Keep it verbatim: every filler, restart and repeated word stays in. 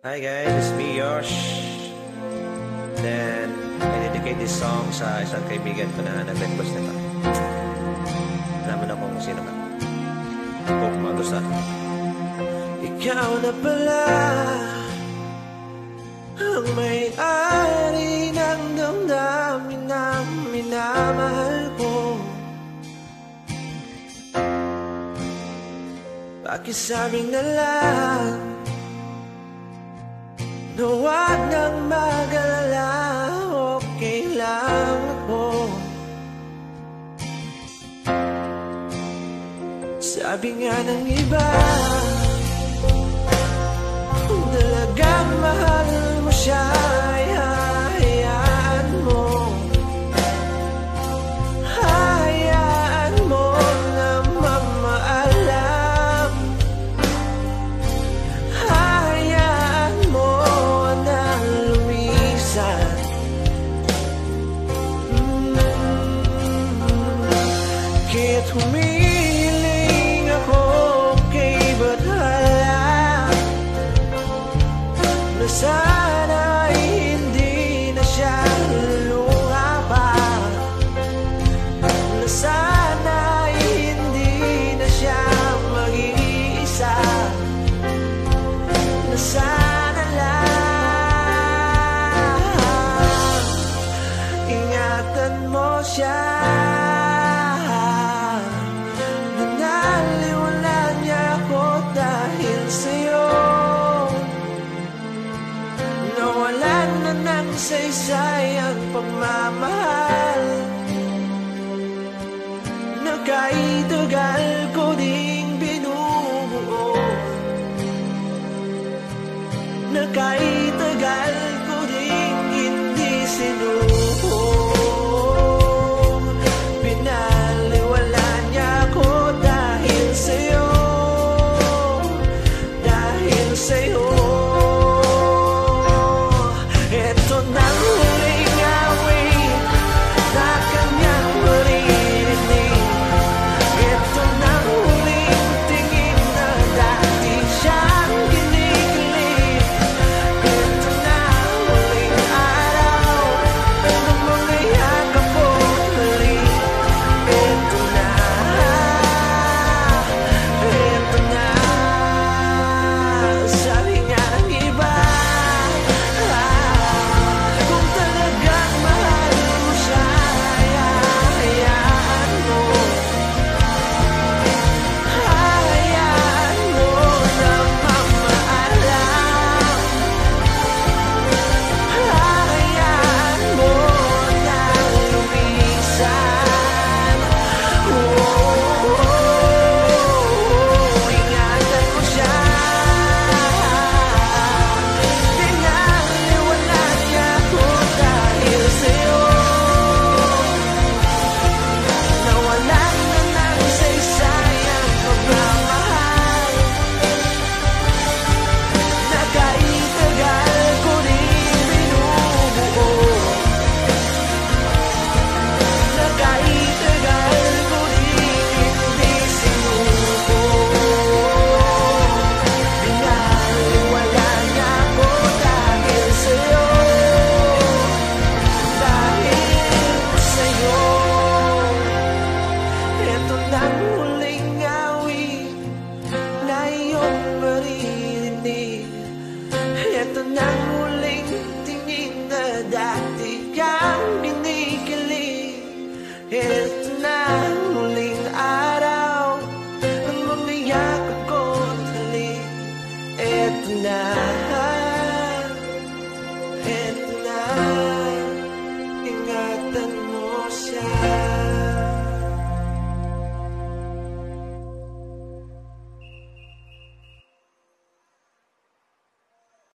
Hi guys, it's me yOsh. Then, I dedicate this song sa isang kaibigan ko na nag-request nito. Alam mo na kung sino ka. Hope magustuhan. Ikaw na pala ang may-ari ng damdamin na minamahal ko. Pakisabing na lang na huwag nang mag-alala, okay lang ako. Sabi nga ng iba, kung talagang mahal mo siya, ay hayaan mo. Hayaan mo na mamaalam. Hayaan mo na lumisan. mm-hmm. Kaya't humiling ako kay Bathala na sana ay hindi na siya luluha pa, na sana ay hindi na siya mag-iisa, na sana lang ingatan mo siya. Binalewala niya ako dahil sa'yo. Nawalan na ng saysay ang pagmamahal na kahit tagal ko ding binubuo, na kahit tagal ko ding hindi sinuko. Binalewala niya ako dahil sa'yo, dahil sa'yo. Ito nang huling awit na kanyang maririnig. Ito nang huling tingin na dati siyang kinikilig. Ito na huling araw na mga yakap ko muli. Ito na, ito na. Sabi nga ng iba, kung talagang mahal mo siya, ay hayaan mo. Hayaan mo na mamaalam. Hayaan mo na lumisan. Oh, ingatan mo siya. Binalewala niya ako dahil sa'yo. Nawalan na ng saysay ang pagmamahal na kahit tagal ko rin binubuo, na kahit tagal ko rin hindi sinuko. Binalewala niya ako dahil sa'yo, dahil sa'yo. Ito nang huling awit na iyong maririnig. Ito nang huling tingin na dati kang kinikilig. Ito na ang huling araw ang mga yakap ko talik. Ito na.